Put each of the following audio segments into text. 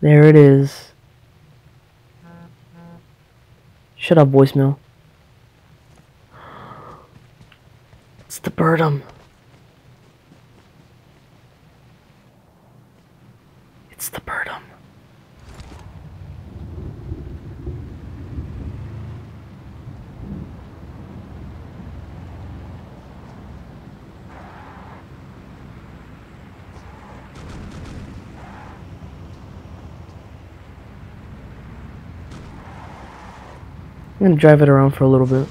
There it is. Shut up, voicemail. It's the Brdm. It's the Brdm. I'm gonna drive it around for a little bit.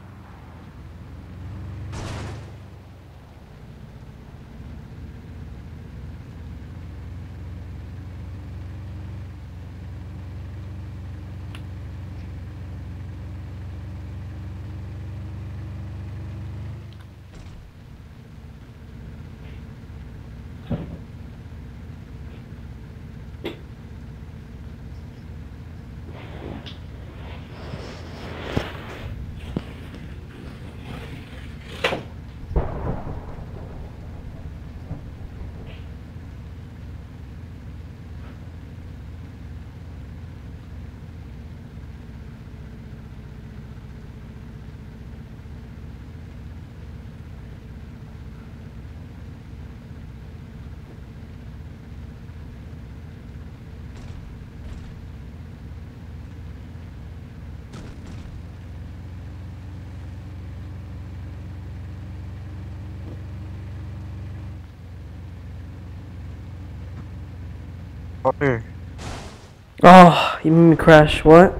Water. Oh, you made me crash. What?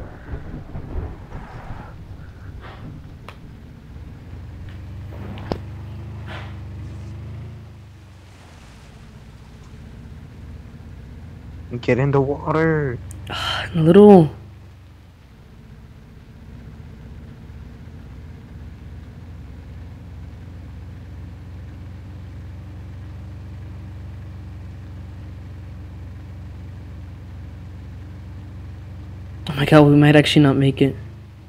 Get in the water. Little. Oh my god, we might actually not make it.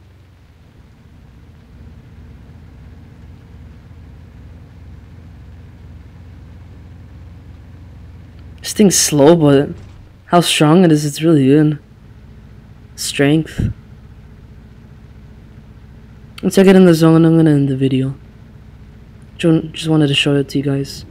This thing's slow, but how strong it is, it's really good. Strength. Once I get in the zone, I'm gonna end the video. Just wanted to show it to you guys.